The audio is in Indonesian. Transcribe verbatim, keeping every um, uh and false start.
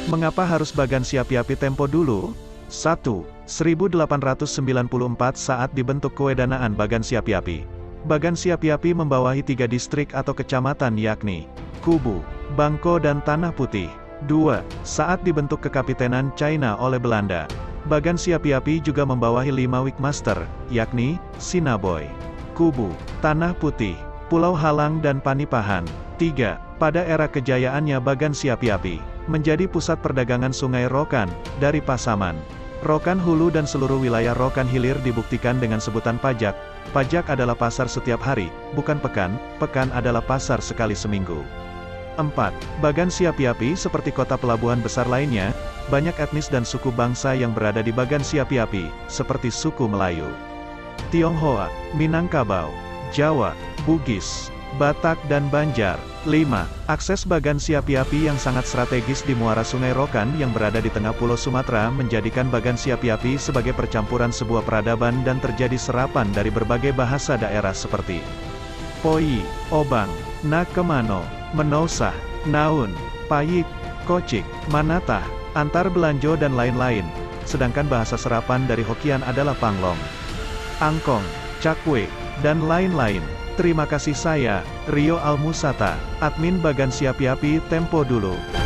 Mengapa harus Bagan Siapi-Api Tempo dulu? satu. seribu delapan ratus sembilan puluh empat saat dibentuk Kewedanaan Bagan Siapi-Api. Bagan Siapi-Api membawahi tiga distrik atau kecamatan yakni Kubu, Bangko dan Tanah Putih. dua. Saat dibentuk Kekapitenan China oleh Belanda. Bagan Siapi-Api juga membawahi lima Wikmaster, yakni Sinaboy, Kubu, Tanah Putih, Pulau Halang dan Panipahan. tiga. Pada era kejayaannya Bagan Siapi-Api menjadi pusat perdagangan Sungai Rokan, dari Pasaman, Rokan Hulu dan seluruh wilayah Rokan Hilir dibuktikan dengan sebutan pajak. Pajak adalah pasar setiap hari, bukan pekan, pekan adalah pasar sekali seminggu. empat. Bagan Siapi-Api seperti kota pelabuhan besar lainnya, banyak etnis dan suku bangsa yang berada di Bagan Siapi-Api, seperti suku Melayu, Tionghoa, Minangkabau, Jawa, Bugis, Batak dan Banjar. lima. Akses Bagan Siapi-Api yang sangat strategis di muara Sungai Rokan yang berada di tengah Pulau Sumatera menjadikan Bagan Siapi-Api sebagai percampuran sebuah peradaban dan terjadi serapan dari berbagai bahasa daerah seperti Poi, Obang, Nakemano, Menousah, Naun, Payik, Kocik, Manatah, Antar Belanjo dan lain-lain. Sedangkan bahasa serapan dari Hokian adalah Panglong, Angkong, Cakwe, dan lain-lain. Terima kasih, saya Rio Almusata, admin Bagan Siapi-Api Tempo dulu.